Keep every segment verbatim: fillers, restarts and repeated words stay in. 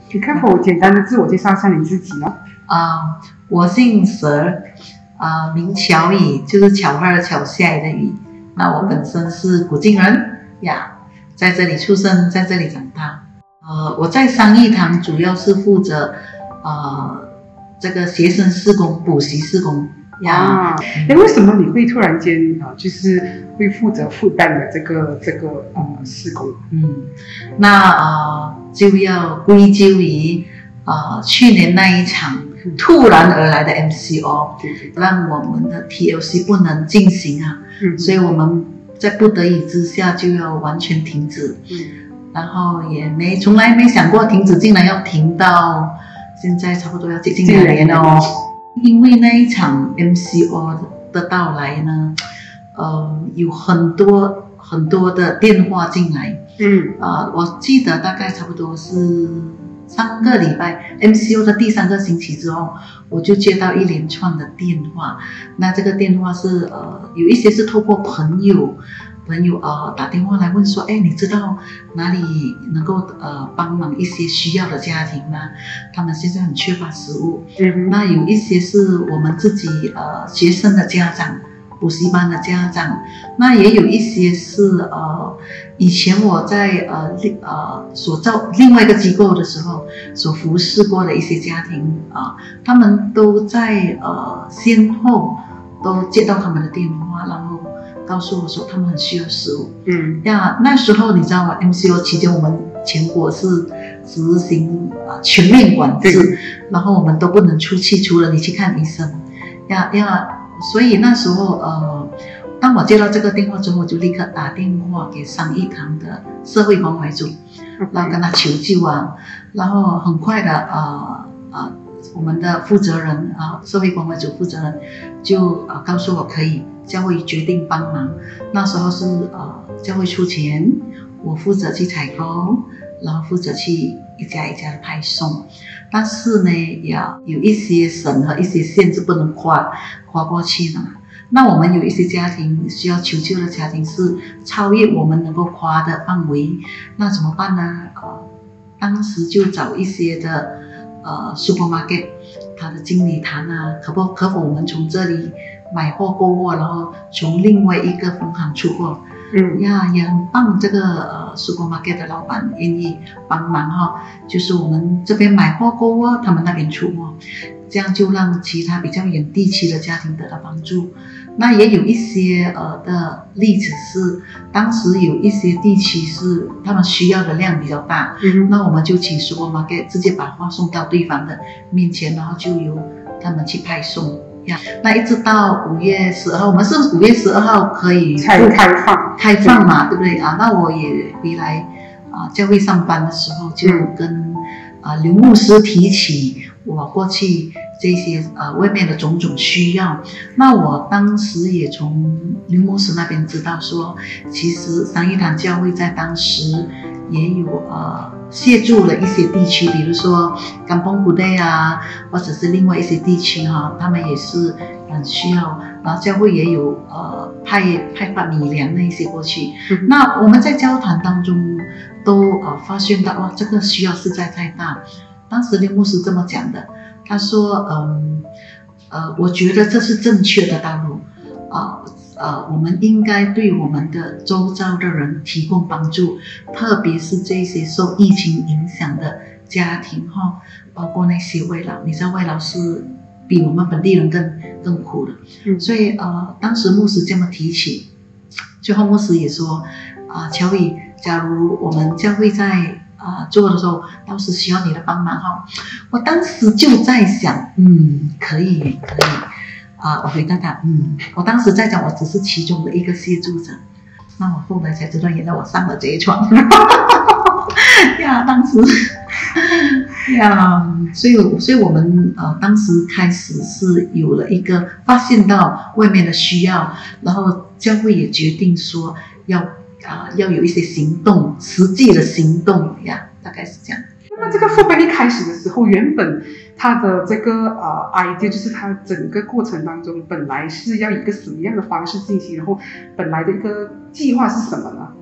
你可否简单的自我介绍一下你自己呢？ 啊、呃，我姓佘，啊、呃，名巧宇，就是巧花的巧，下雨的雨。那我本身是古晋人呀，在这里出生，在这里长大。呃，我在商益堂主要是负责呃这个学生事工、补习事工呀。 哎、啊，为什么你会突然间啊，就是会负责复旦的这个这个呃事工？ 嗯，那呃就要归咎于呃去年那一场突然而来的 M C O， 对对， 让我们的 T L C 不能进行啊， 嗯， 所以我们在不得已之下就要完全停止。 嗯。 然后也没从来没想过停止，竟然要停到现在差不多要接近两年了哦。因为那一场 M C O 的到来呢，呃，有很多很多的电话进来， 嗯， 啊、呃，我记得大概差不多是三个礼拜 M C O 的第三个星期之后，我就接到一连串的电话。那这个电话是呃，有一些是透过朋友。朋友呃打电话来问说，哎，你知道哪里能够呃帮忙一些需要的家庭吗？他们现在很缺乏食物。 嗯， 那有一些是我们自己呃学生的家长，补习班的家长，那也有一些是呃以前我在呃另呃所造另外一个机构的时候所服侍过的一些家庭啊、呃，他们都在呃先后都接到他们的电话，然后告诉我说他们很需要食物。 嗯， 呀，那时候你知道吗 ？M C O 期间，我们全国是执行啊全面管制，然后我们都不能出去，除了你去看医生。呀呀，所以那时候呃，当我接到这个电话之后，我就立刻打电话给商益堂的社会关怀组，然后跟他求救啊，然后很快的呃呃，我们的负责人啊、呃，社会关怀组负责人就呃告诉我可以。教会决定帮忙，那时候是呃教会出钱，我负责去采购，然后负责去一家一家的派送。但是呢，也有一些省和一些县是不能跨跨过去的嘛。那我们有一些家庭需要求救的家庭是超越我们能够跨的范围，那怎么办呢？呃，当时就找一些的呃 supermarket， 它的经理谈啊，可不可否我们从这里买货购货，然后从另外一个分行出货， 嗯呀，也很棒。这个呃 supermarket 的老板愿意帮忙哈、哦，就是我们这边买货购货，他们那边出货，这样就让其他比较远地区的家庭得到帮助。那也有一些呃的例子是，当时有一些地区是他们需要的量比较大， 嗯， 那我们就请 supermarket 直接把货送到对方的面前，然后就由他们去派送。那一直到五月十二号，我们是五月十二号可以才开放开放嘛，对不对啊？那我也回来啊、呃，教会上班的时候，就跟啊、呃、刘牧师提起我过去这些呃外面的种种需要。那我当时也从刘牧师那边知道说，其实商益堂教会在当时也有呃协助了一些地区，比如说甘榜古代啊，或者是另外一些地区哈、啊，他们也是很需要，然后教会也有呃派派发米粮那一些过去。嗯、那我们在交谈当中都呃发现到哇，这个需要实在太大。当时刘牧师这么讲的，他说嗯呃，我觉得这是正确的道路啊。呃呃，我们应该对我们的周遭的人提供帮助，特别是这些受疫情影响的家庭哈，包括那些外劳，你知道外劳是比我们本地人更更苦的，嗯，所以呃，当时牧师这么提起，最后牧师也说啊、呃，乔宇，假如我们教会在啊、呃、做的时候，到时需要你的帮忙哈，我当时就在想，嗯，可以可以。啊，我回答他，嗯，我当时在讲，我只是其中的一个协助者。那我后来才知道，原来我上了贼船。呀，当时，呀，所以，所以我们呃，当时开始是有了一个发现到外面的需要，然后教会也决定说要啊、呃、要有一些行动，实际的行动呀，大概是这样。 那么这个副班一开始的时候，原本它的这个呃 idea 就是它整个过程当中本来是要以一个什么样的方式进行，然后本来的一个计划是什么呢？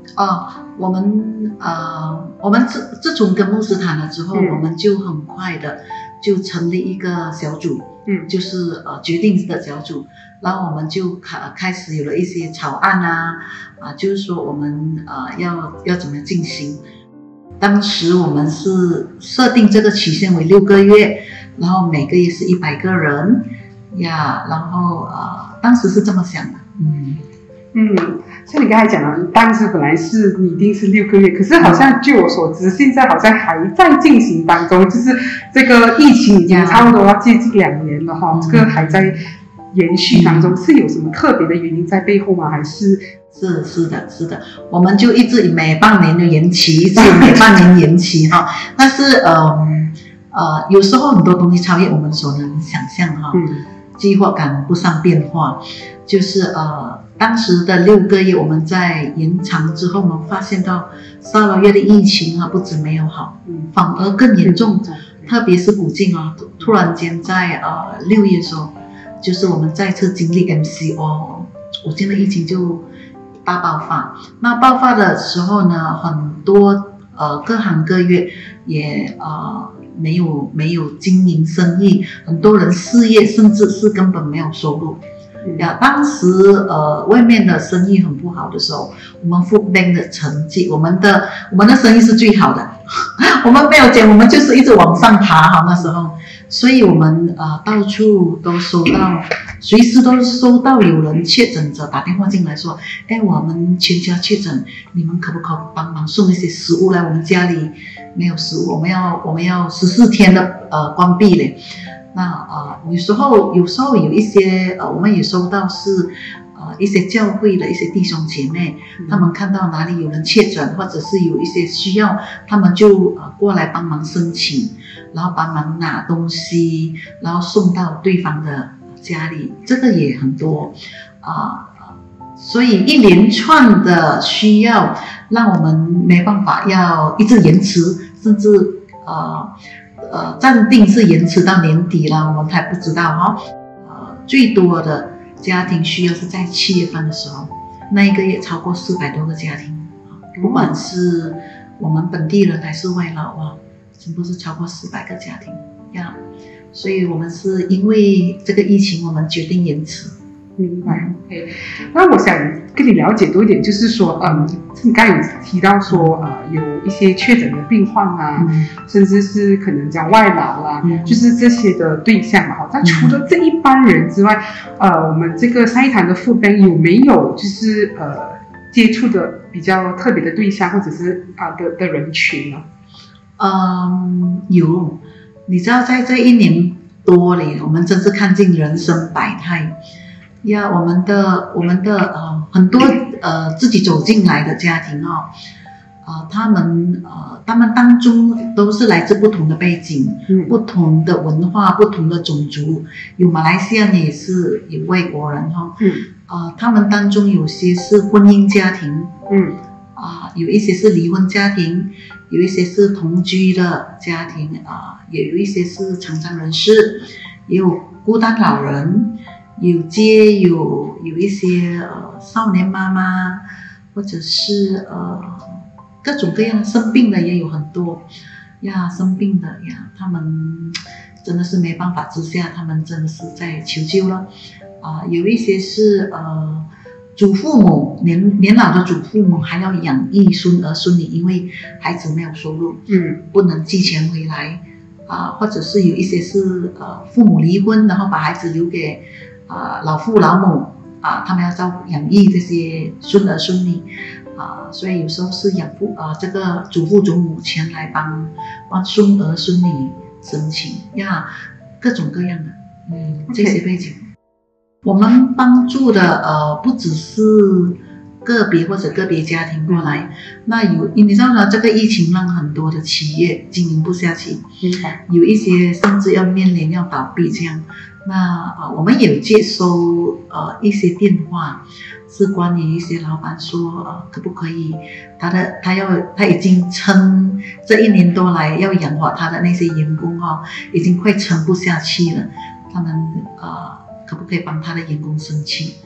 哦，我们呃，我们自自从跟牧师谈了之后， 嗯我们就很快的就成立一个小组， 嗯就是呃决定的小组，然后我们就开开始有了一些草案啊，啊，就是说我们呃要要怎么进行。当时我们是设定这个期限为六个月，然后每个月是一百个人呀，然后呃当时是这么想的，嗯。 嗯，像你刚才讲的，当时本来是拟定是六个月，可是好像据我所知，现在好像还在进行当中，就是这个疫情已经差不多要接近两年了哈，这个还在延续当中，是有什么特别的原因在背后吗？还是？ 是是的，是的，我们就一直每半年就延期一次，每半年延期哈。但是呃呃，有时候很多东西超越我们所能想象哈， 嗯， 计划赶不上变化，就是呃。当时的六个月，我们在延长之后，我们发现到沙劳越的疫情啊，不止没有好， 嗯， 反而更严重。 嗯、 特别是古晋啊，突然间在呃六月的时候，就是我们再次经历 M C O， 古晋的疫情就大爆发。那爆发的时候呢，很多呃各行各业也呃没有没有经营生意，很多人失业，甚至是根本没有收入。呀，当时呃外面的生意很不好的时候，我们 Food Bank 的成绩，我们的我们的生意是最好的，我们没有减，我们就是一直往上爬哈那时候，所以我们呃到处都收到，随时都收到有人确诊者打电话进来说，哎，我们全家确诊，你们可不可以帮忙送一些食物来？我们家里没有食物，我们要我们要十四天的呃关闭嘞。那呃，有时候有时候有一些呃，我们也收到是呃一些教会的一些弟兄姐妹，嗯、他们看到哪里有人确诊，或者是有一些需要，他们就呃过来帮忙申请，然后帮忙拿东西，然后送到对方的家里，这个也很多啊、呃，所以一连串的需要让我们没办法要一直延迟，甚至呃。呃，暂定是延迟到年底了，我们还不知道哈、哦。呃，最多的家庭需要是在七月份的时候，那一个月超过四百多个家庭，不管是我们本地人还是外劳啊，全部是超过四百个家庭呀。所以我们是因为这个疫情，我们决定延迟。 明白 ，OK。那我想跟你了解多一点，就是说，嗯，你刚才有提到说，呃，有一些确诊的病患啊，嗯、甚至是可能讲外劳啦、啊，嗯、就是这些的对象嘛。哈，那除了这一般人之外，呃，我们这个三一堂的Food Bank有没有就是呃接触的比较特别的对象，或者是啊、呃、的的人群呢？ 嗯，有。你知道，在这一年多里，我们真是看尽人生百态。呀，我们的我们的呃很多呃自己走进来的家庭哦，呃他们呃他们当中都是来自不同的背景，嗯、不同的文化，不同的种族，有马来西亚也是有外国人哈、哦，嗯，呃他们当中有些是婚姻家庭，嗯，啊、呃、有一些是离婚家庭，有一些是同居的家庭啊、呃，也有一些是残障人士，也有孤单老人。有接有有一些呃少年妈妈，或者是呃各种各样的生病的也有很多呀，生病的呀，他们真的是没办法之下，他们真的是在求救了啊、呃。有一些是呃祖父母年年老的祖父母还要养育孙儿孙女，因为孩子没有收入，嗯，不能寄钱回来啊、呃，或者是有一些是呃父母离婚，然后把孩子留给。啊、呃，老父老母啊、呃，他们要照顾养育这些孙儿孙女啊、呃，所以有时候是养父啊、呃，这个祖父祖母前来帮帮孙儿孙女申请呀，各种各样的，嗯， okay. 这些背景，我们帮助的呃不只是个别或者个别家庭过来，嗯、那有你知道呢，这个疫情让很多的企业经营不下去，嗯、有一些甚至要面临要倒闭这样。那呃，我们有接收呃一些电话，是关于一些老板说呃可不可以，他的他要他已经撑这一年多来要养活他的那些员工哈、哦，已经快撑不下去了，他们呃可不可以帮他的员工申请？呃，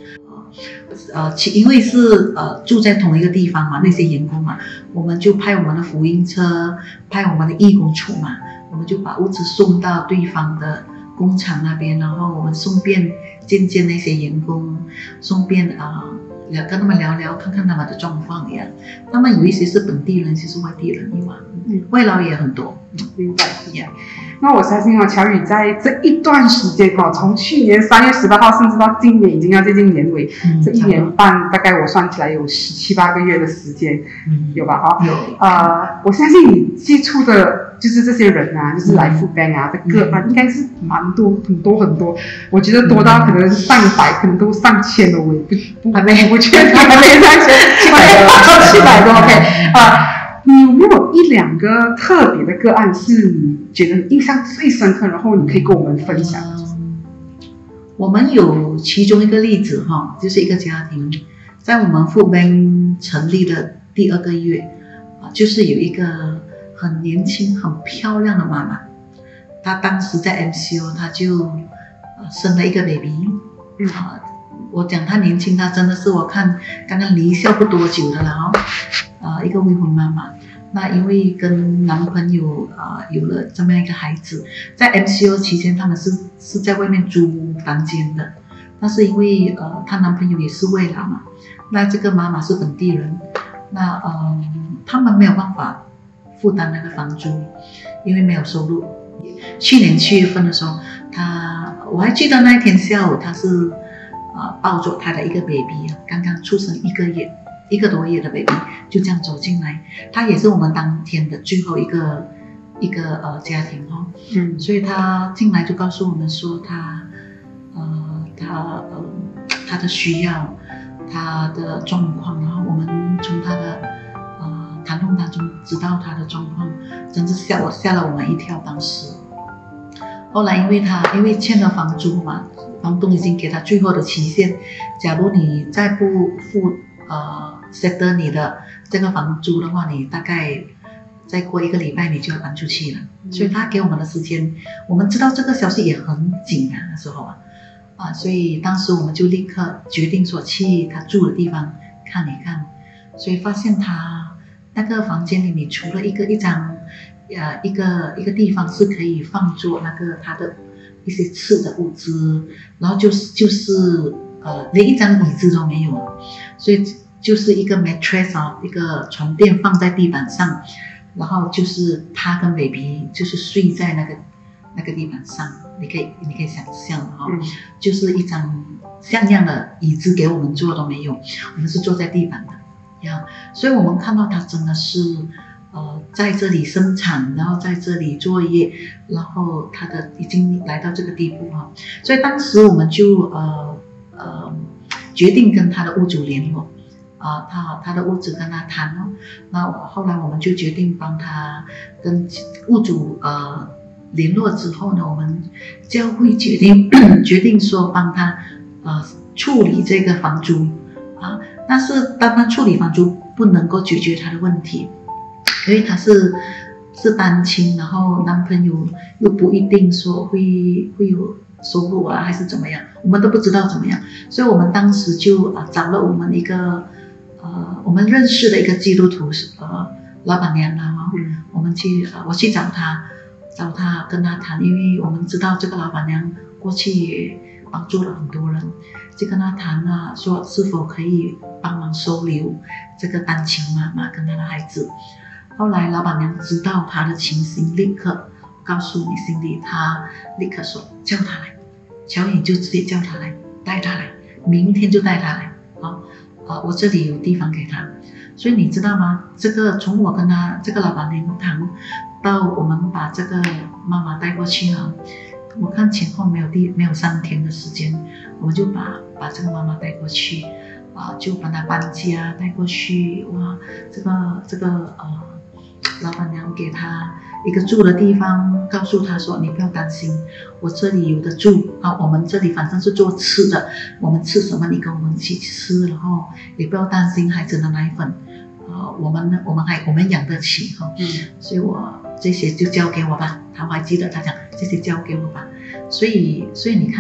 呃，其因为是呃住在同一个地方嘛，那些员工嘛，我们就派我们的福音车，派我们的义工处嘛，我们就把物资送到对方的工厂那边，然后我们顺便见见那些员工，顺便啊。呃聊跟他们聊聊，看看他们的状况一样。他们有一些是本地人，有些是外地人，以外，嗯，外劳也很多。 明白，明白。那我相信哦，乔宇在这一段时间哦，从去年三月十八号，甚至到今年已经要接近年尾，嗯、这一年半，大概我算起来有十七八个月的时间，嗯、有吧？哈、哦，有。呃，我相信你接触的就是这些人啊，就是来Food Bank啊的个案，应该是蛮多，很多很多。我觉得多到可能是上百，可能都上千了，我也不不还没不确定，还没上千，七百多，七百多 ，OK 啊。你有没有一两个特别的个案是你觉得印象最深刻，然后你可以跟我们分享？ 嗯、我们有其中一个例子哈，就是一个家庭，在我们Food Bank成立的第二个月啊，就是有一个很年轻、很漂亮的妈妈，她当时在 M C O， 她就呃生了一个 baby， 啊，我讲她年轻，她真的是我看刚刚离校不多久的了哈。呃，一个未婚妈妈，那因为跟男朋友啊、呃、有了这么样一个孩子，在 M C O 期间，他们是是在外面租房间的，但是因为呃她男朋友也是外劳嘛，那这个妈妈是本地人，那呃他们没有办法负担那个房租，因为没有收入。去年七月份的时候，她我还记得那一天下午，她是呃抱着她的一个 baby 刚刚出生一个月。一个多月的 baby 就这样走进来，他也是我们当天的最后一个一个呃家庭哦，嗯，所以他进来就告诉我们说他呃他呃他的需要，他的状况，然后我们从他的呃谈论当中知道他的状况，真是吓我吓了我们一跳。当时，后来因为他因为欠了房租嘛，房东已经给他最后的期限，假如你再不付呃。set 你的这个房租的话，你大概再过一个礼拜你就要搬出去了，嗯、所以他给我们的时间，我们知道这个消息也很紧啊，那时候啊，啊，所以当时我们就立刻决定说去他住的地方看一看，所以发现他那个房间里面除了一个一张，呃，一个一个地方是可以放做那个他的一些吃的物资，然后就是就是呃连一张椅子都没有，所以。就是一个 mattress 啊，一个床垫放在地板上，然后就是他跟 baby 就是睡在那个那个地板上，你可以你可以想象哈、哦嗯，就是一张像样的椅子给我们坐都没有，我们是坐在地板的呀，所以我们看到他真的是呃在这里生产，然后在这里作业，然后他的已经来到这个地步哈，所以当时我们就呃呃决定跟他的屋主联络。啊，他他的屋主跟他谈哦，那后来我们就决定帮他跟屋主呃联络之后呢，我们教会决定决定说帮他呃处理这个房租啊，但是当他处理房租不能够解决他的问题，因为他是是单亲，然后男朋友又不一定说会会有收入啊，还是怎么样，我们都不知道怎么样，所以我们当时就啊找了我们一个。呃，我们认识的一个基督徒是呃老板娘啦哈、哦嗯，我们去呃我去找她，找她跟她谈，因为我们知道这个老板娘过去也帮助了很多人，就跟她谈了，说是否可以帮忙收留这个单亲妈妈跟她的孩子。后来老板娘知道她的情形，立刻告诉你心里，她立刻说叫她来，乔颖就直接叫她来，带她来，明天就带她来啊。呃，我这里有地方给他，所以你知道吗？这个从我跟他这个老板娘谈，到我们把这个妈妈带过去啊，我看前后没有第没有三天的时间，我们就把把这个妈妈带过去，啊、呃，就把她搬家带过去，哇，这个这个呃，老板娘给她一个住的地方，告诉她说你不要担心，我这里有的住啊，我们这里反正是做吃的，我们吃什么你跟我们一起吃，然后也不要担心孩子的奶粉，呃，我们呢我们还我们养得起哈、哦，嗯，所以我这些就交给我吧，他还记得他讲这些交给我吧，所以所以你看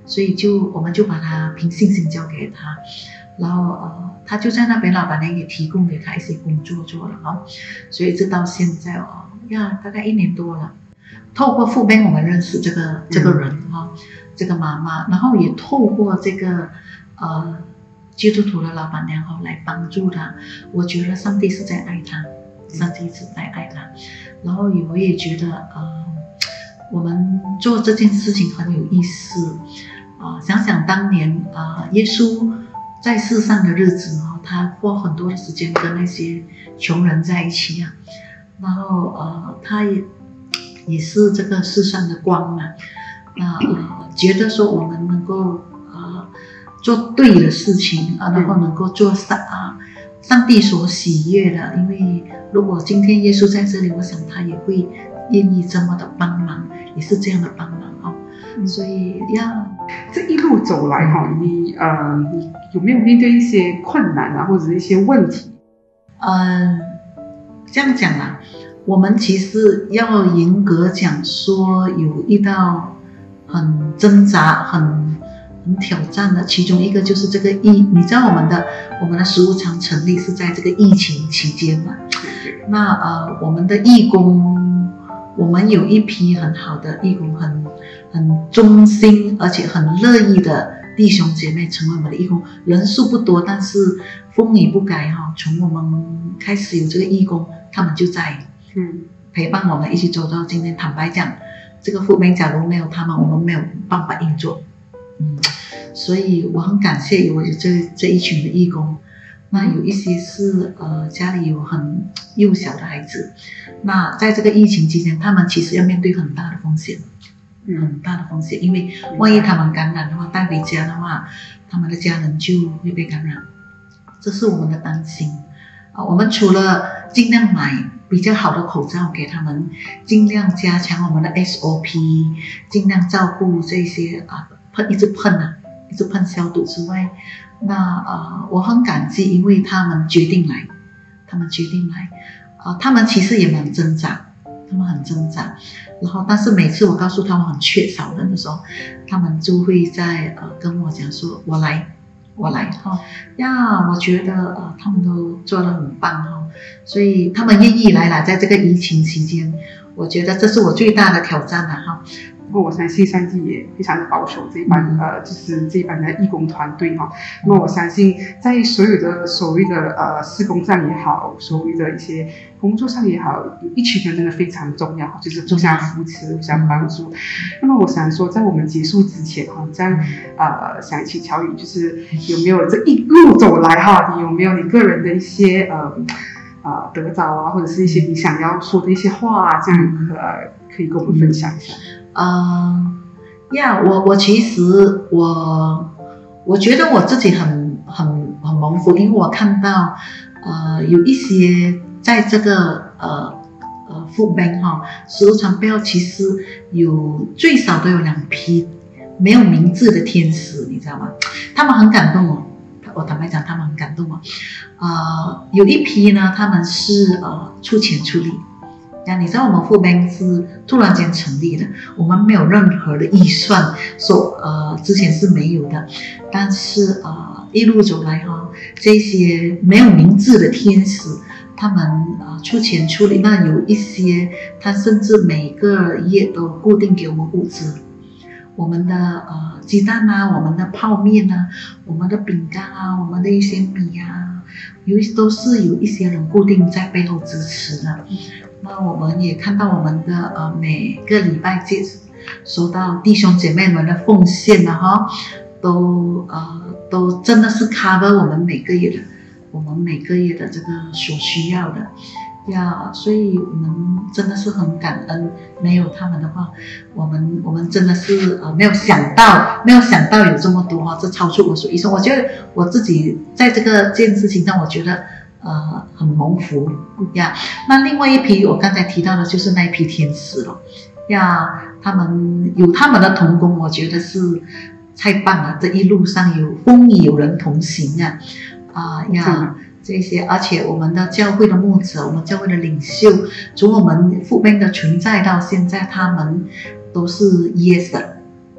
所以就我们就把他凭信心交给他，然后呃他就在那边，老板娘也提供给他一些工作做了哈，所以直到现在哦呀大概一年多了。透过父辈我们认识这个这个人哈、嗯，这个妈妈，然后也透过这个呃基督徒的老板娘哈来帮助他。我觉得上帝是在爱他，上帝是在爱他。然后我也觉得呃我们做这件事情很有意思啊、呃，想想当年啊、呃、耶稣在世上的日子哈，他花很多的时间跟那些穷人在一起啊，然后呃他也。也是这个世上的光嘛，那、呃、觉得说我们能够呃做对的事情啊，然后能够做上啊上帝所喜悦的，因为如果今天耶稣在这里，我想他也会愿意这么的帮忙，也是这样的帮忙哦。嗯、所以要这一路走来哈，你呃你有没有面对一些困难啊，或者是一些问题？ 嗯、呃，这样讲啊。我们其实要严格讲说，有遇到很挣扎、很很挑战的，其中一个就是这个疫，你知道我们的我们的食物厂成立是在这个疫情期间嘛？那呃，我们的义工，我们有一批很好的义工，很很忠心而且很乐意的弟兄姐妹成为我们的义工，人数不多，但是风雨不改哈。从我们开始有这个义工，他们就在。嗯，陪伴我们一起走到今天。坦白讲，这个父辈假如没有他们，我们没有办法运作。嗯，所以我很感谢有这这一群的义工。那有一些是呃家里有很幼小的孩子，那在这个疫情期间，他们其实要面对很大的风险，嗯，很大的风险，因为万一他们感染的话，带回家的话，他们的家人就会被感染，这是我们的担心。啊，我们除了尽量买比较好的口罩给他们，尽量加强我们的 S O P， 尽量照顾这些啊喷一直喷啊，一直喷消毒之外，那呃我很感激，因为他们决定来，他们决定来，啊、呃、他们其实也蛮挣扎，他们很挣扎，然后但是每次我告诉他们很缺少人的时候，他们就会在呃跟我讲说，我来。我来哈呀，我觉得呃他们都做得很棒哈，所以他们愿意来了，在这个疫情期间，我觉得这是我最大的挑战了哈。 不过我相信上帝也非常的保守这一班、嗯、呃，就是这一班的义工团队哈。那么我相信在所有的所谓的呃施工上也好，所谓的一些工作上也好，有一群人真的非常重要，就是互相扶持、互相帮助。嗯、那么我想说，在我们结束之前哈，这样呃想请乔宇，就是有没有这一路走来哈，你有没有你个人的一些呃呃得着啊，或者是一些你想要说的一些话啊，这样呃可以跟我们分享一下。 呃呀，我我其实我我觉得我自己很很很蒙福，因为我看到呃有一些在这个呃呃父辈哈食物厂背后，其实有最少都有两批没有名字的天使，你知道吗？他们很感动哦，我坦白讲，他们很感动哦。呃，有一批呢，他们是呃出钱出力。那你知道我们父辈是突然间成立的，我们没有任何的预算，说呃之前是没有的，但是呃一路走来哈，这些没有名字的天使，他们呃出钱出力，那有一些他甚至每个月都固定给我们物资，我们的呃鸡蛋啊，我们的泡面啊，我们的饼干啊，我们的一些米啊，有都是有一些人固定在背后支持的。那我们也看到我们的呃每个礼拜接收到弟兄姐妹们的奉献了哈，都呃都真的是 cover 我们每个月的我们每个月的这个所需要的呀，所以我们真的是很感恩，没有他们的话，我们我们真的是呃没有想到没有想到有这么多哈，这超出我所预算。我觉得我自己在这个件事情上，我觉得。呃，很蒙福呀。那另外一批我刚才提到的就是那一批天使了呀，他们有他们的同工，我觉得是太棒了。这一路上有风雨有人同行啊，啊、呃、呀，这些，而且我们的教会的牧者，我们教会的领袖，从我们父辈的存在到现在，他们都是 yes 的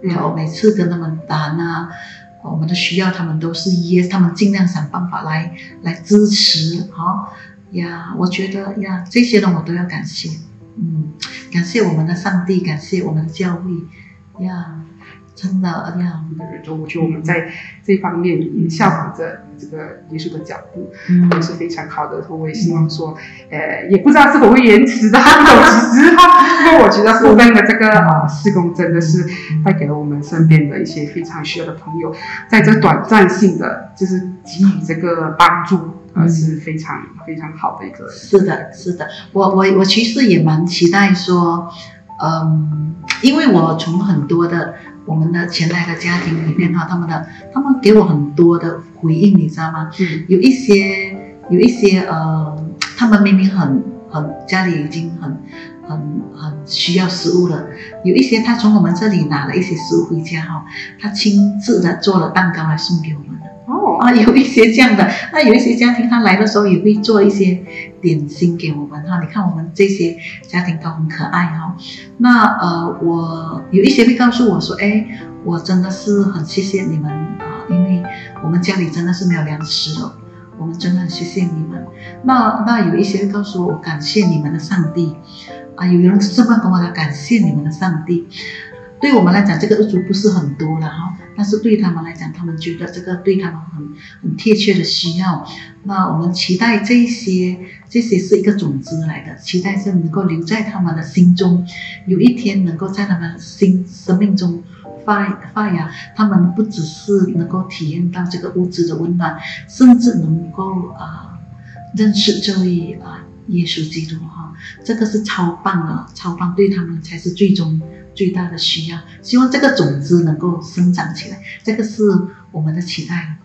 然后每次跟他们谈啊，我们的需要他们都是 yes， 他们尽量想办法来来支持，好呀，我觉得呀，这些人我都要感谢，嗯，感谢我们的上帝，感谢我们的教会呀。真的呀， 我觉得我们在这方面也效仿着这个耶稣的脚步，嗯，也是非常好的。我也希望说，呃，也不知道是否会延迟的，不懂其实哈。不过我觉得说真的，这个啊事工真的是带给了我们身边的一些非常需要的朋友，在这短暂性的就是给予这个帮助。呃，是非常非常好的一个。 是的，是的，我我我其实也蛮期待说，嗯，因为我从很多的我们的前来的家庭里面哈，他们的他们给我很多的回应，你知道吗？嗯，有一些有一些呃，他们明明很很家里已经很很很需要食物了，有一些他从我们这里拿了一些食物回家哈，他亲自的做了蛋糕来送给我们的。哦啊，有一些这样的，那有一些家庭他来的时候也会做一些点心给我们哈。你看我们这些家庭都很可爱哈。那呃，我有一些会告诉我说，哎，我真的是很谢谢你们啊，因为我们家里真的是没有粮食了，我们真的很谢谢你们。那那有一些会告诉我，我感谢你们的上帝啊，有人这么跟我讲，感谢你们的上帝。对我们来讲，这个日子不是很多了哈，但是对他们来讲，他们觉得这个对他们很很贴切的需要。那我们期待这些这些是一个种子来的，期待是能够留在他们的心中，有一天能够在他们心生命中发发芽。他们不只是能够体验到这个物质的温暖，甚至能够啊、呃、认识这位啊、呃、耶稣基督哈，这个是超棒的，超棒，对他们才是最终最大的需要。希望这个种子能够生长起来，这个是我们的期待。